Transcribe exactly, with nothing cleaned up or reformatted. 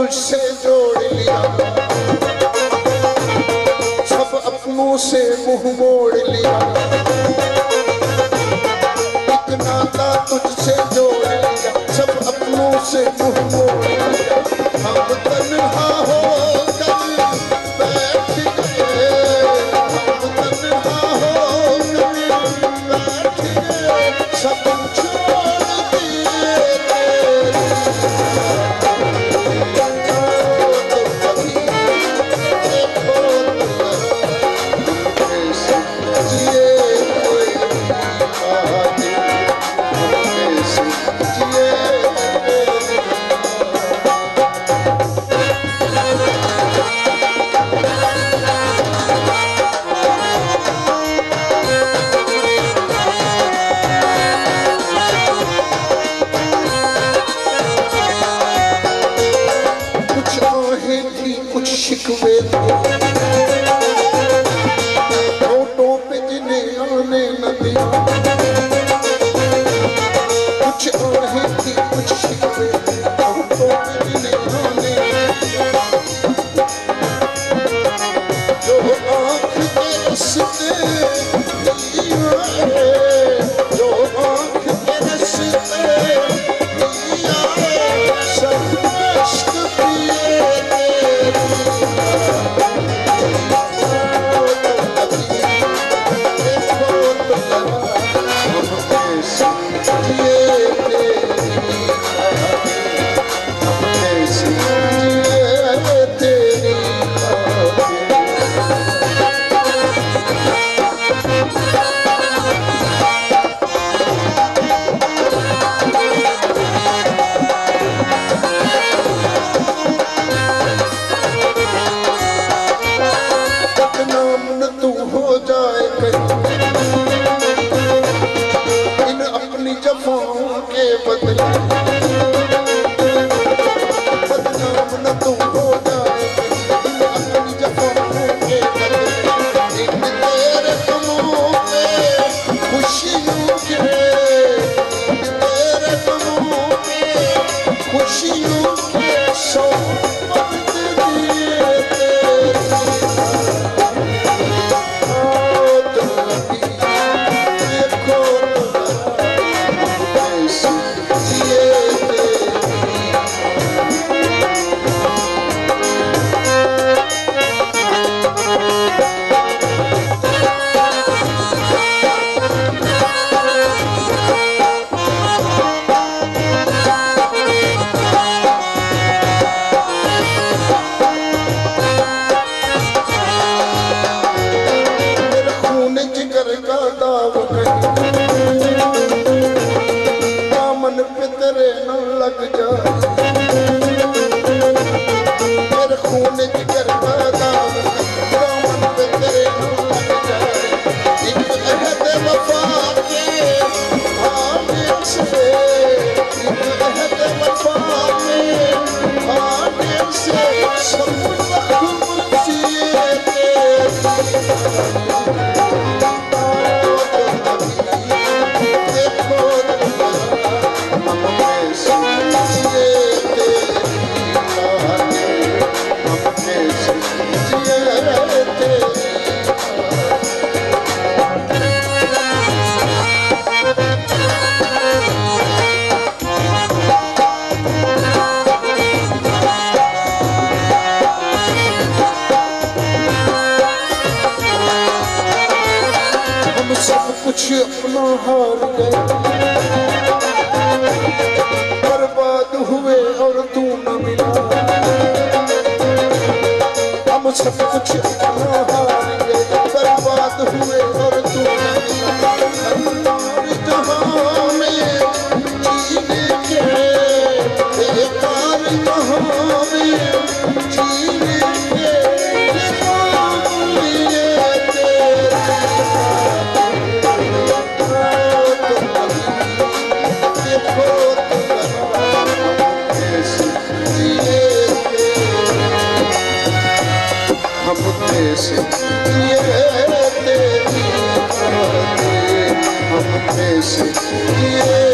तुझसे जोड़ लिया, सब अपनों से मुंह मोड़ लिया। एक नाता तुझसे जोड़ लिया, सब अपनों से मुंह मोड़ लिया। हम तन्हा हो कर बैठ गए, हम तन्हा हो कर बैठ गए, सब छोड़ दिए तेरी। कुछ शिकवे थे होठों पे जिन्हें आने न दिया, कुछ आहें थी कुछ शिकवे थे होठों पे जिन्हें आने न दिया। जो आँख के रस्ते लिया है, जो आँख के रस्ते लिया है, सब इश्क पिए जफाओं के बदले, बदनाम न तू हो जाए अपनी जफाओं के बदले। इन तेरे गमों पे खुशियों के, इन तेरे गमों पे खुशियों के सौ वक्त दिए तेरी। आओ तुम भी देखो दामन पे तेरे न लग जा, मेरे खून जिगर का दामन दामन पे तेरे न लग जाए। एक अहद वफा के आने से, एक अहद वफा के आने से सब जख्म सिए तेरी। सब कुछ अपना हार गए, बर्बाद हुए और तू न मिला। हम सब कुछ अपना हार गए, बर्बाद हुए और तू न मिला। जहाँ में जीने के बेकार, जहाँ में जीने के से ये तेरी, हम से ये